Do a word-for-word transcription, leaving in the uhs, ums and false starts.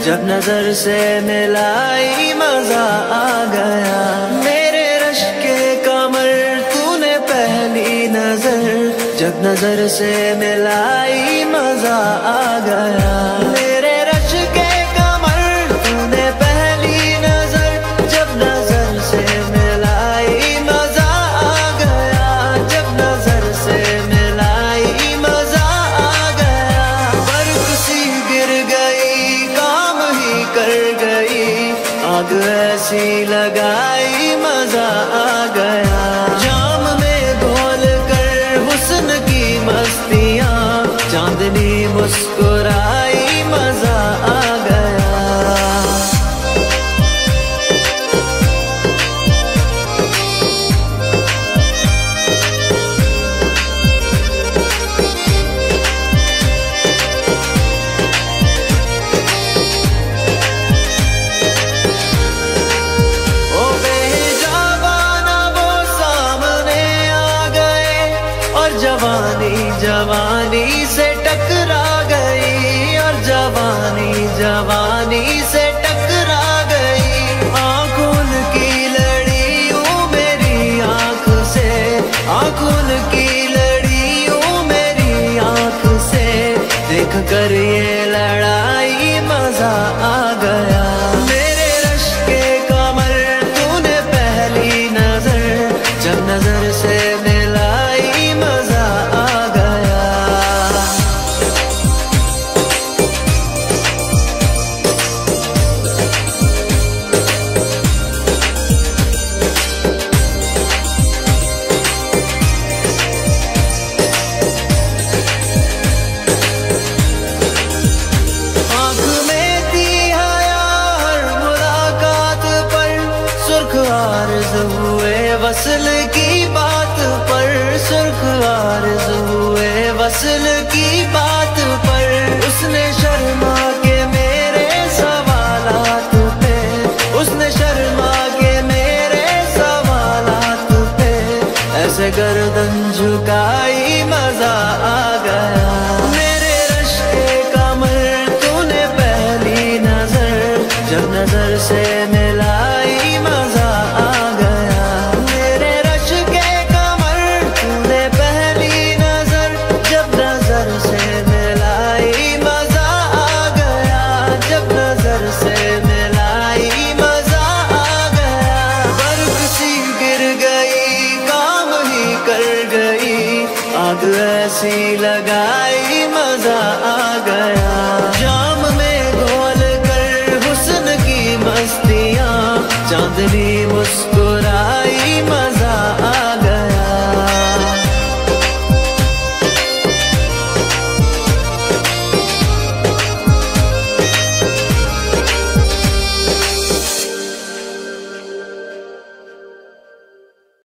जब नजर से मिलाई मजा आ गया। मेरे रश के कमर तूने पहली नजर, जब नजर से मिलाई मजा आ गया। मेरे रश के कमर तूने पहली नजर, जब नजर से मिलाई मजा आ गया। जब नजर से मिलाई मजा आ गया। बर्फ सी गिर गई, काम ही कर गई, आग ऐसी लगाई मजा आ गया। जाम में घोल कर हुस्न की मस्तियाँ, चांदनी मुस्कुराई मजा आ गया। ओ बेजाबाना वो सामने आ गए, और जवानी जवानी से टकरा गई, और जवानी जवानी से टकरा गई। आंखों की लड़ियों मेरी आंख से, आंखों की लड़ियों मेरी आंख से, देख कर ये लड़ाई मजा आ गया। मेरे रश के कमर तूने पहली नजर, जब नजर से मिलाई मजा आ गया। आँख में थी हया हर मुलाकात पर, सुर्ख आरज़ हुए वसल की बात पर, सुर्ख आरज़ हुए वसल की बात पर। उसने शर्मा के मेरे सवालात पे, उसने शर्मा के मेरे सवालात पे, ऐसे गर्दन झुकाई मजा आ गया। मेरे रश के कमर तूने पहली नजर, जब नजर से मिलाई मजा आ गया। मेरे रश के कमर तूने पहली नजर, जब नजर से मिलाई मजा आ गया। जब नजर से मिलाई मजा आ गया। बर्फ सी गिर गई, काम ही कर गई, आग ऐसी लगाई मजा आ गया। जाम में घोल कर हुस्न की मस्तियाँ, चांदनी मुस्कुरा